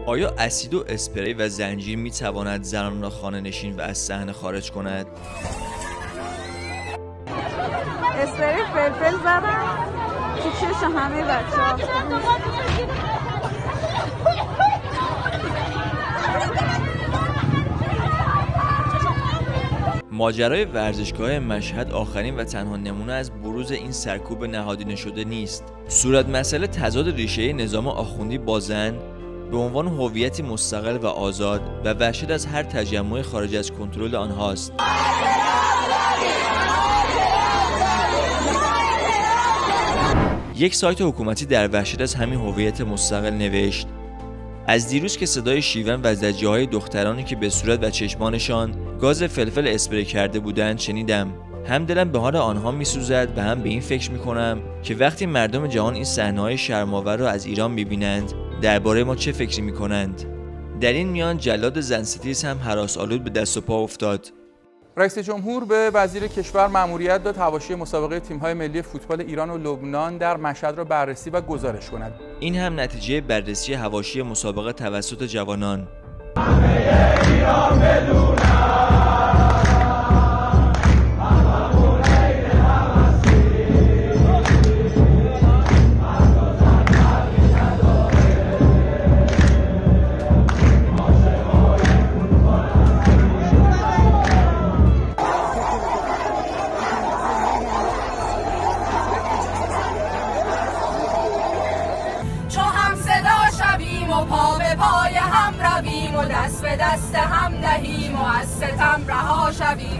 آیا اسید و اسپری و زنجیر می تواند زنان را خانه نشین و از صحنه خارج کند؟ اسپری فلفل زدم تو چش همه بچه‌ها. ماجرای ورزشگاه مشهد آخرین و تنها نمونه از بروز این سرکوب نهادینه شده نیست. صورت مسئله تضاد ریشه نظام آخوندی با زن به عنوان هویتی مستقل و آزاد و وحشت از هر تجمع خارج از کنترل آنهاست. یک سایت حکومتی در وحشت از همین هویت مستقل نوشت: از دیروز که صدای شیون و زجیه‌های دخترانی که به صورت و چشمانشان گاز فلفل اسپری کرده بودند شنیدم. هم دلم به حال آنها میسوزد و هم به این فکر میکنم که وقتی مردم جهان این صحنه‌های شرم‌آور را از ایران میبینند درباره ما چه فکری میکنند. در این میان جلاد زنستیز هم هراس‌آلود به دست و پا افتاد. رئیس جمهور به وزیر کشور مأموریت داد حواشی مسابقه تیم‌های ملی فوتبال ایران و لبنان در مشهد را بررسی و گزارش کند. این هم نتیجه بررسی حواشی مسابقه توسط جوانان. پا به پای هم رویم و دست به دست هم دهیم و از ستم رها شویم.